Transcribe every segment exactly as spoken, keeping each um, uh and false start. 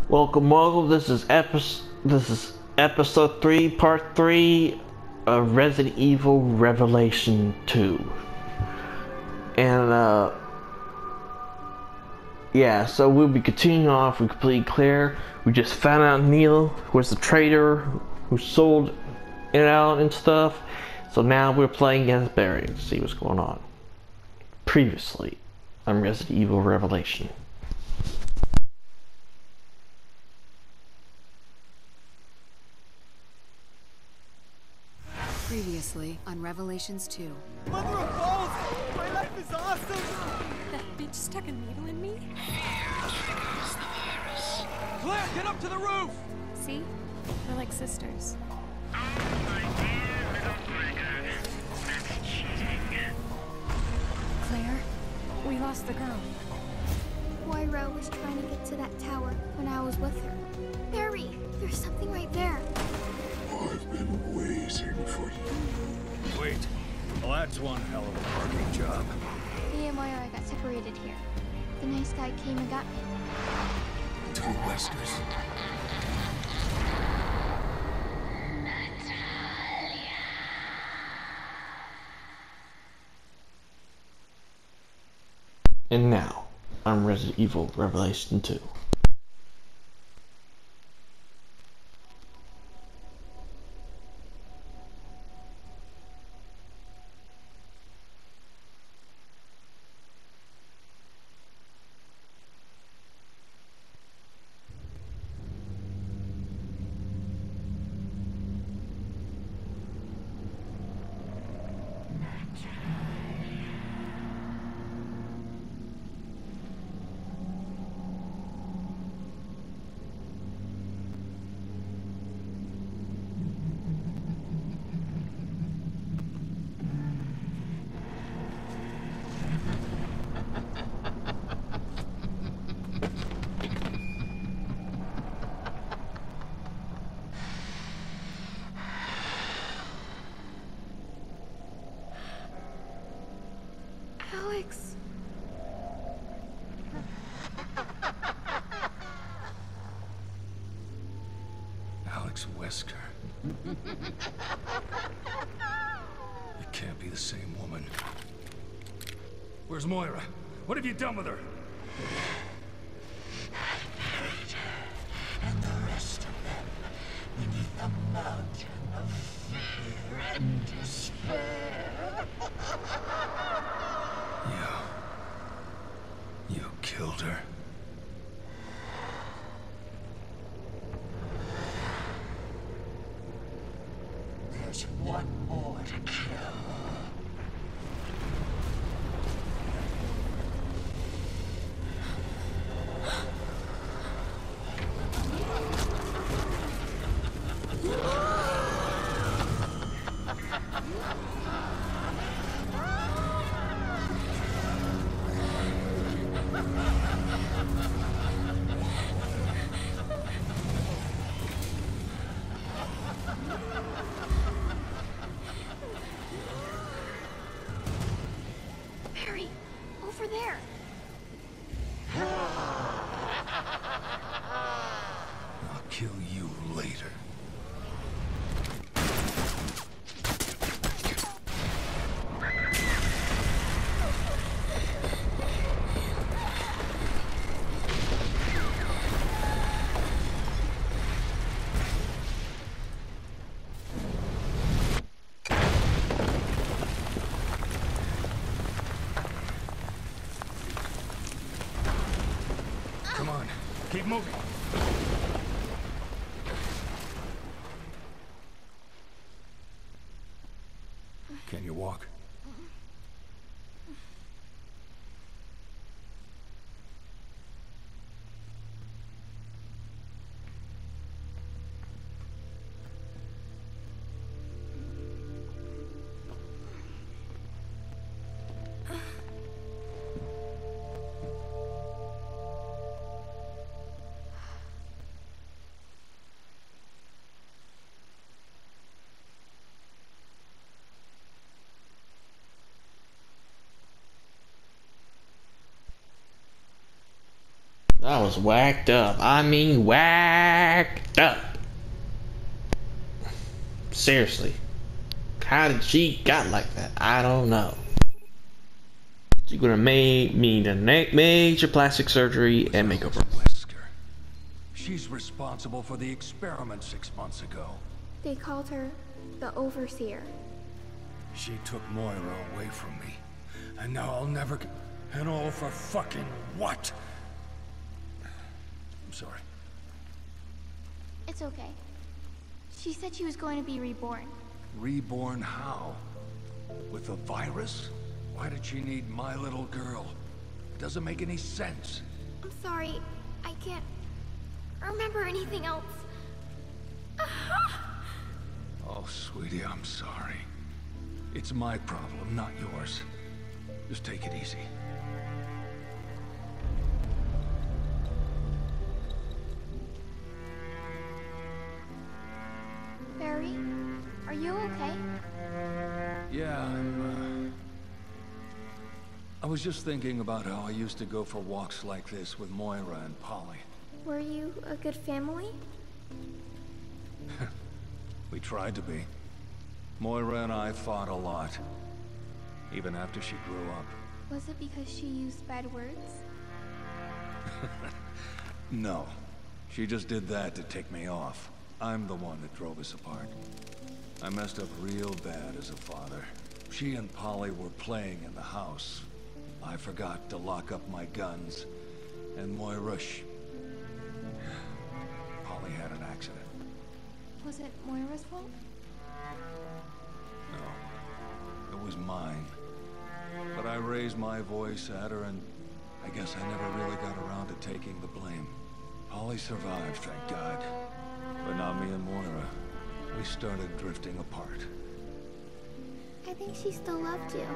Welcome, welcome. This is episode. This is episode three, part three of Resident Evil Revelation Two. And uh, yeah. So we'll be continuing off with Complete Claire. We just found out Neil was the traitor who sold it out and stuff. So now we're playing against Barry to see what's going on. Previously on Resident Evil Revelation. Previously on Revelations two. Mother of balls! My life is awesome! That bitch stuck a needle in me? Claire, get up to the roof! See? We're like sisters. Claire, we lost the girl. Moira was trying to get to that tower when I was with her. Barry, there's something right there. I've been waiting for you. Wait. Well, that's one hell of a parking job. Me and Moira got separated here. The nice guy came and got me. Two Weskers. And now, on Resident Evil Revelation two. Alex. Alex Wesker. It can't be the same woman. Where's Moira? What have you done with her? And the rest of them beneath a mountain of fear and despair. You... You killed her. There's one more to kill. Barry, over there. I'll kill you later. Come on, keep moving. Can you walk? I was whacked up. I mean, whacked up. Seriously. How did she got like that? I don't know. She's gonna make me the major plastic surgery and makeover. Wesker. She's responsible for the experiment six months ago. They called her the Overseer. She took Moira away from me. And now I'll never get... And all for fucking what? I'm sorry. It's okay. She said she was going to be reborn. Reborn how? With a virus? Why did she need my little girl? It doesn't make any sense. I'm sorry. I can't remember anything else. Oh, sweetie, I'm sorry. It's my problem, not yours. Just take it easy. Barry, are you okay? Yeah, I'm, uh... I was just thinking about how I used to go for walks like this with Moira and Polly. Were you a good family? We tried to be. Moira and I fought a lot. Even after she grew up. Was it because she used bad words? No. She just did that to tick me off. I'm the one that drove us apart. I messed up real bad as a father. She and Polly were playing in the house. I forgot to lock up my guns. And Moira, sh... Polly had an accident. Was it Moira's fault? No. It was mine. But I raised my voice at her and I guess I never really got around to taking the blame. Polly survived, thank God. But not me and Moira. We started drifting apart. I think she still loved you.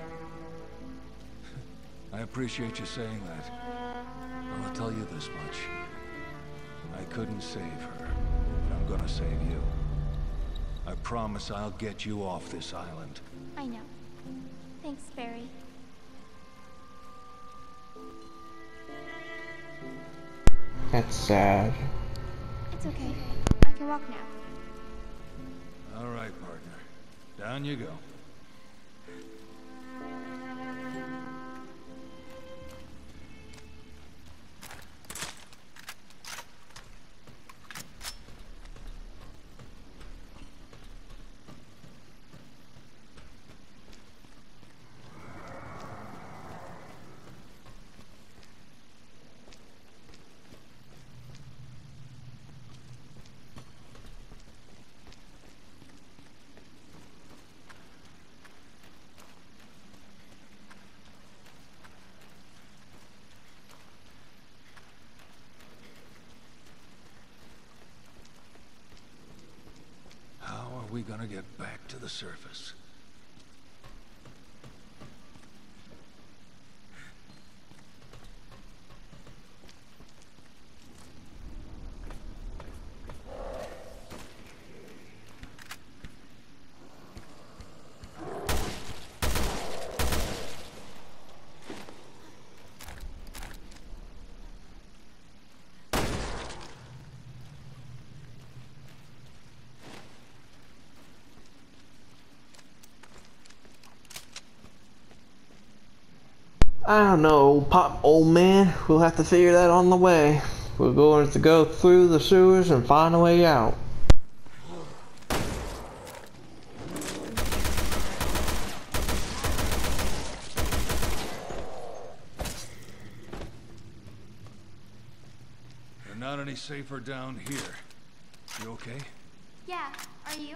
I appreciate you saying that. Well, I'll tell you this much. I couldn't save her, but I'm gonna save you. I promise I'll get you off this island. I know. Thanks, Barry. That's sad. It's okay. I can walk now. All right, partner. Down you go. How are we gonna get back to the surface? I don't know, Pop, old man. We'll have to figure that on the way. We're going to go through the sewers and find a way out. They're not any safer down here. You okay? Yeah, are you?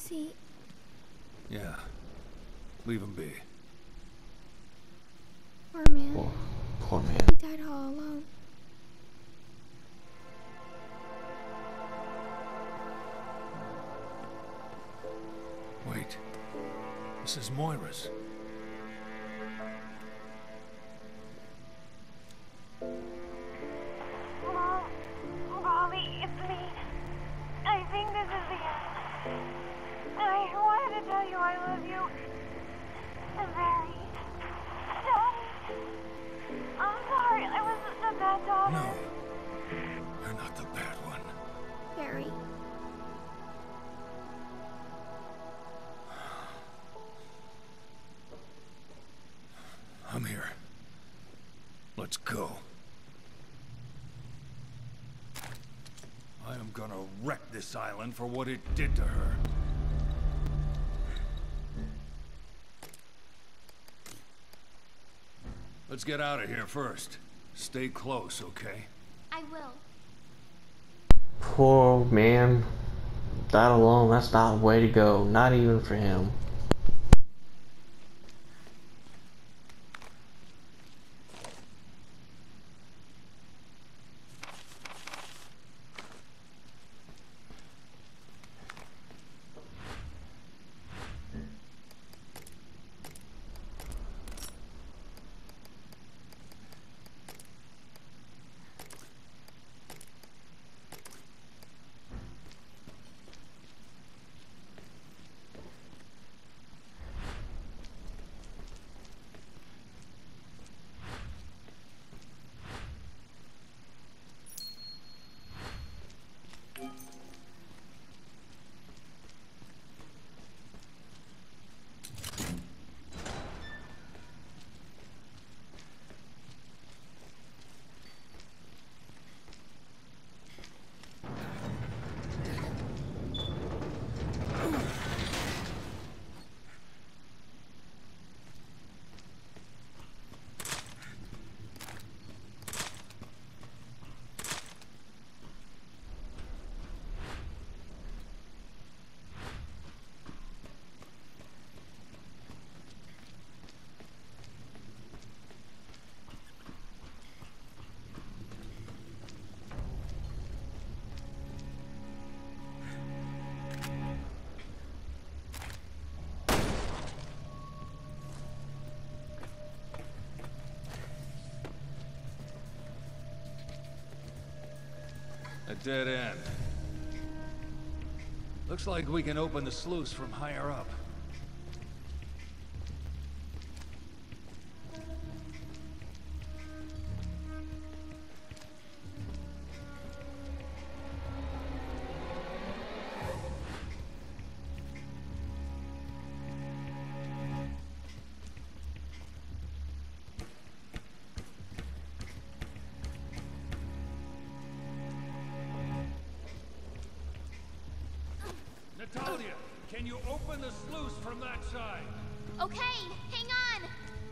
See, Yeah. Leave him be. poor man. Poor, poor man. He died all alone. Wait. This is Moira's. Mom, Bobby, it's me. I think this is the end. I wanted to tell you I love you. Very. Daddy. I'm sorry, I was the bad daughter. No. You're not the bad one. Barry. I'm here. Let's go. I am gonna wreck this island for what it did to her. Let's get out of here first. Stay close, okay? I will. Poor man. That alone, that's not the way to go. Not even for him. A dead end. Looks like we can open the sluice from higher up. Natalia, can you open the sluice from that side? Okay, hang on.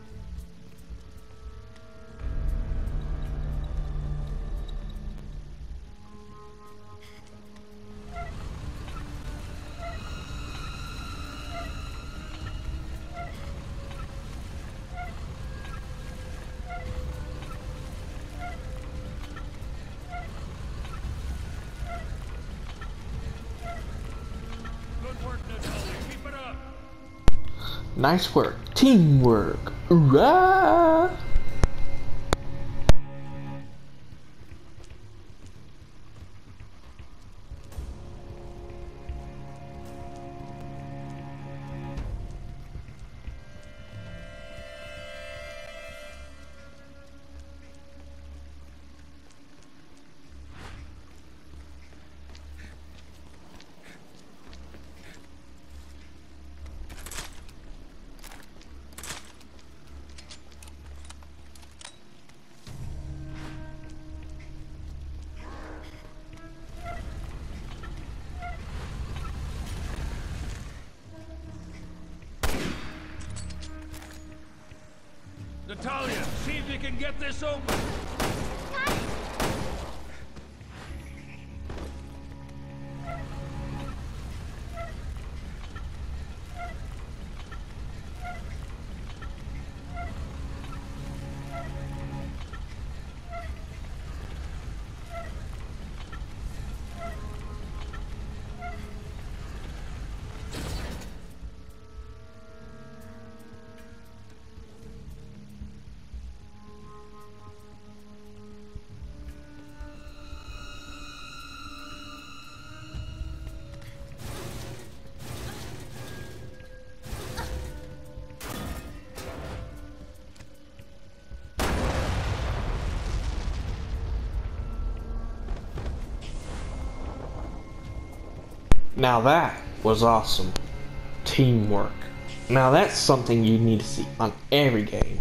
Good work, Natalia. Keep it up. Nice work. Teamwork. Hoorah! Natalia, see if you can get this open. Now that was awesome. Teamwork. Now that's something you need to see on every game.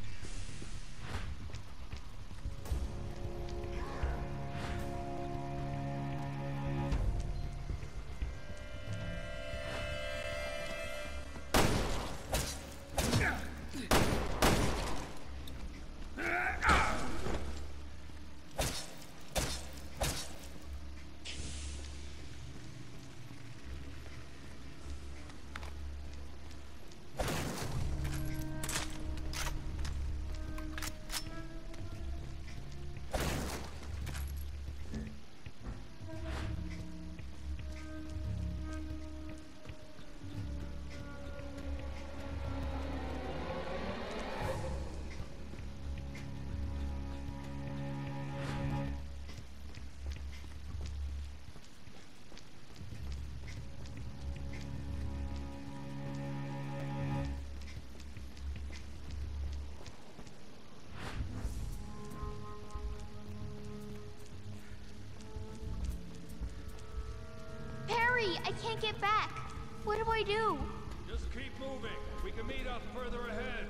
Perry, I can't get back. What do I do? Just keep moving. We can meet up further ahead.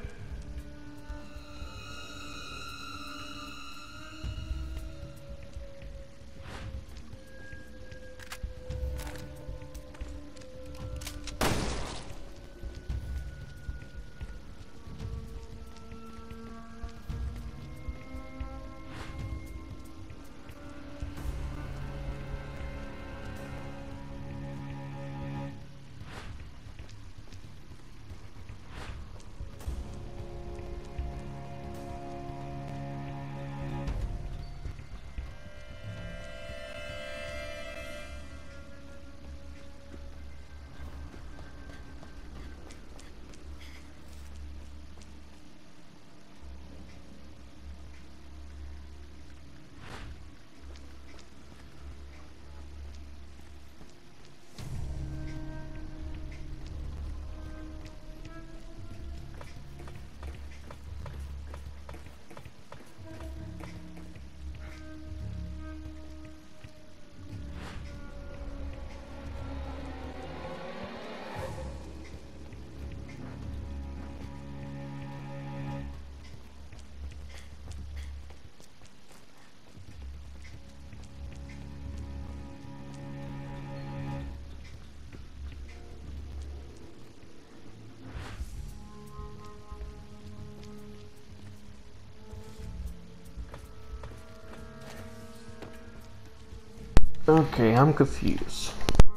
Okay, I'm confused.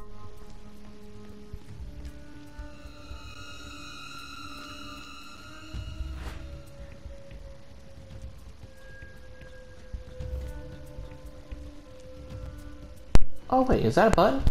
Oh wait, is that a button?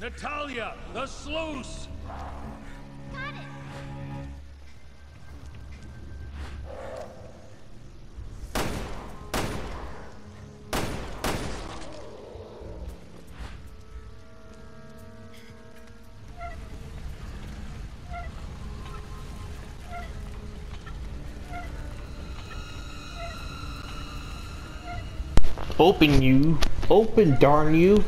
Natalia, the sluice! Got it. Open, you. Open, darn you.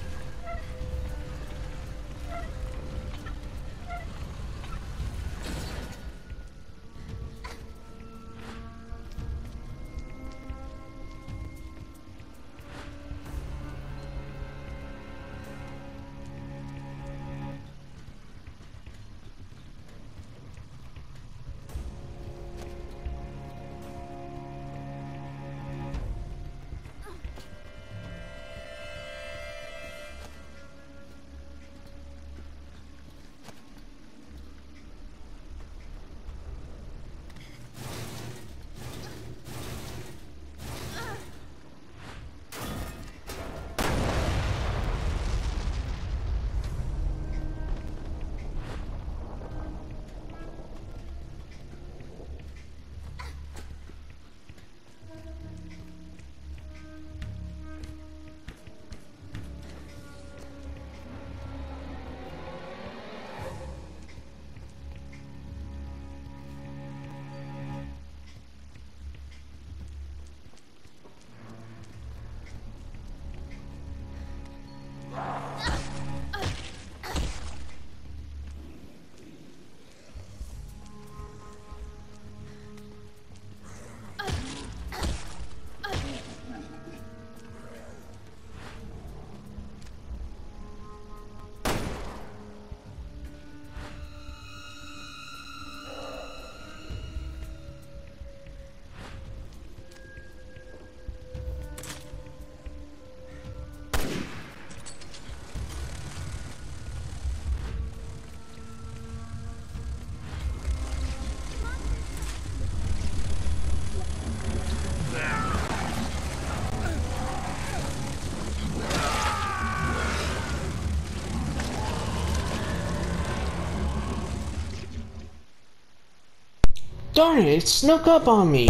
Darn it, it snuck up on me.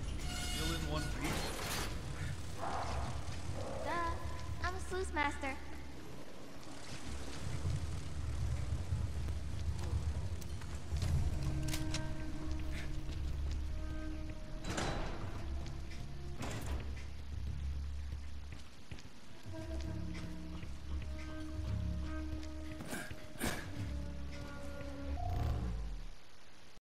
Duh. I'm a sluice master.